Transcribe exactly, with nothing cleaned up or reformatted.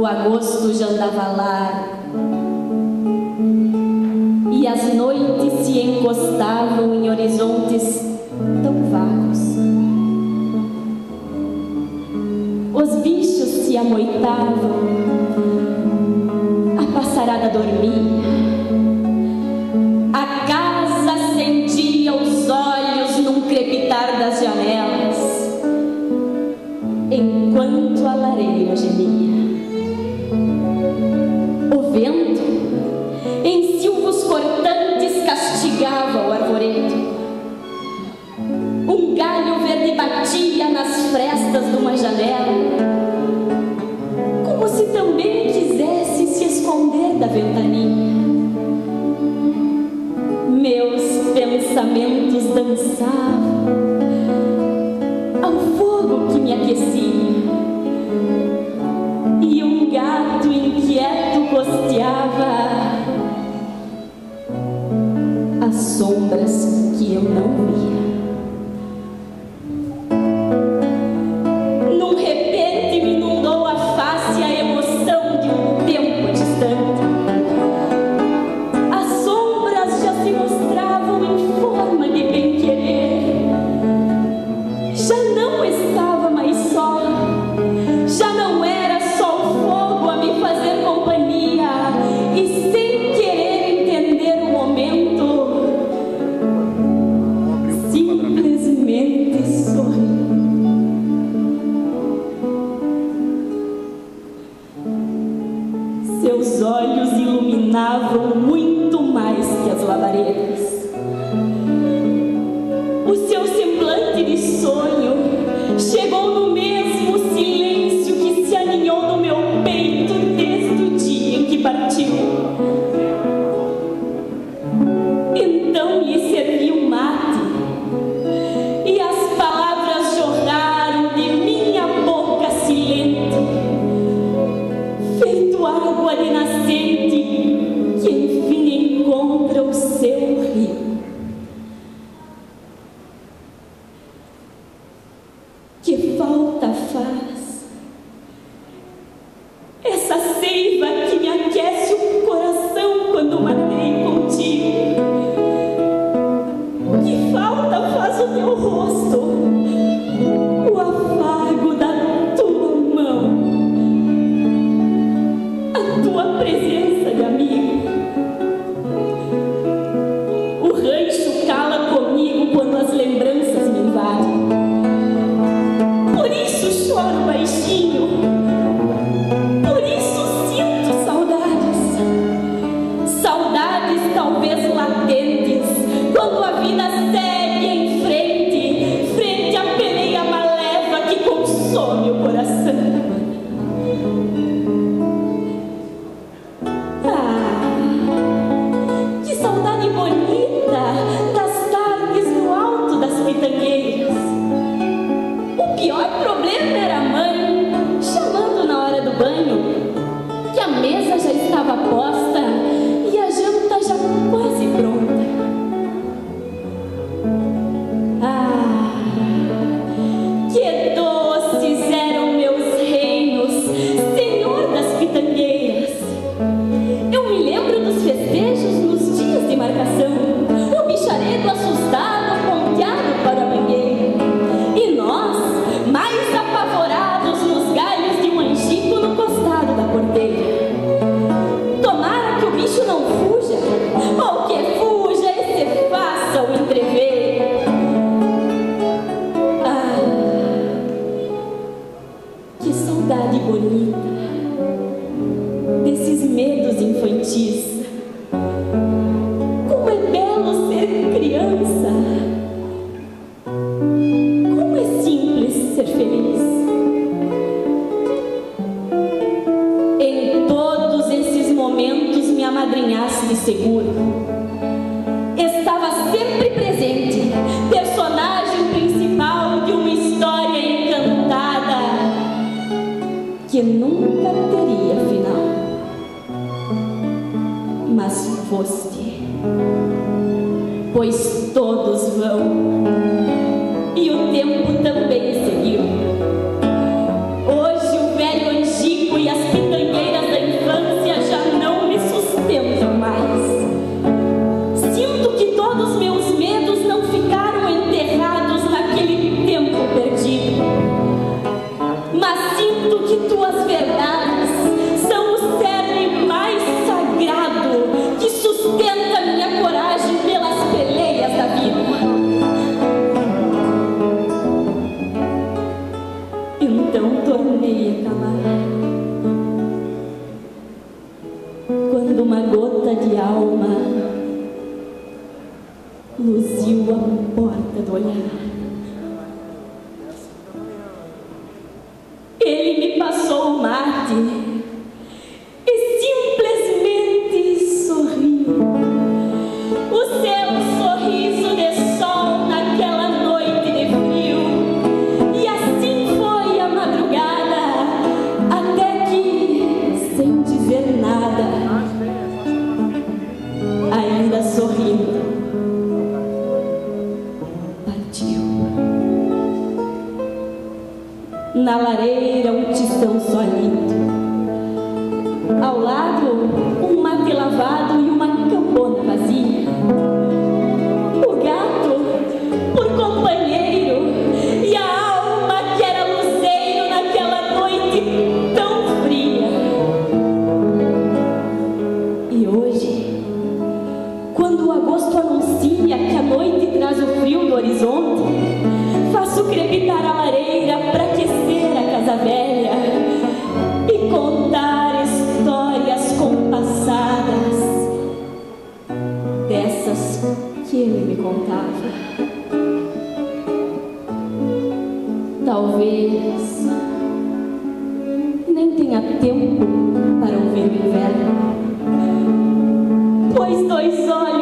agosto já andava largo e as noites se encostavam em horizontes tão vagos. Os bichos se amoitavam, a passarada dormia, a casa acendia os olhos num crepitar das janelas, enquanto a lareira gemia. O vento, em silvos cortantes, castigava o arvoredo. Um galho verde batia nas frestas de uma janela, como se também quisesse se esconder da ventania. Meus pensamentos dançavam ao fogo que me aquecia, e um gato inquieto costeava as sombras que eu não via. Num repente me inundou a face a emoção de um tempo distante. As sombras já se mostravam em forma de bem-querer. Já não estava mais só, já não era só o fogo a me fazer companhia, e sem querer entender o momento, simplesmente sorri. Seus olhos iluminavam muito mais que as labaredas. O seu semblante de sonho chegou no mesmo silêncio que se aninhou no meu peito desde o dia em que partiu. Então lhe servi um mate, e as palavras jorraram de minha boca silente, feito água de nascente que enfim encontra o seu rio. Que falta faz essa seiva que me aquece o coração quando matei contigo? Que falta faz o teu rosto, o afago da tua mão, a tua presença de amigo? O rancho cala comigo quando as lembranças me invadem. Por isso choro baixinho, por isso sinto saudades. Saudades talvez latentes, quando a vida segue em frente, frente à peleia maleva que consome o coração. Ah, que saudade bonita das tardes no alto das pitangueiras. O pior problema era a mãe chamando na hora do banho, que a mesa já estava posta e a janta já quase pronta. Ah, que doces eram meus reinos, senhor das pitangueiras. Eu me lembro dos festejos nos dias de marcação, o bicharedo assustado ponteado para a mangueira, e nós, mais apavorados nos galhos de um angico no costado da porteira. Tomara que o bicho não fuja, ou que fuja e se faça o entrever. Ah, que saudade bonita desses medos infantis. Como é belo ser criança, como é simples ser feliz. Em todos esses momentos me amadrinhaste seguro. Estava sempre presente, personagem principal de uma história encantada que nunca teria final. Mas foste, pois todos vão, e o tempo também seguiu. Hoje o velho angico e as pitangueiras poderia calar. Quando uma gota de alma luziu a porta do olhar, ele me passou o mate e simplesmente sorriu. O seu sorriso de sol naquela noite de frio. E assim foi a madrugada, até que, sem dizer nada, ainda sorrindo, partiu. Na lareira um tição solito, ao lado um mate lavado e uma campona vazia. O gato por companheiro e a alma que era luzeiro naquela noite tão fria. E hoje, quando o agosto anuncia que a noite traz o frio do horizonte, faço crepitar a lareira para aquecer a casa velha e contar histórias compassadas, dessas que ele me contava. Talvez nem tenha tempo para ouvir o inverno, pois dois olhos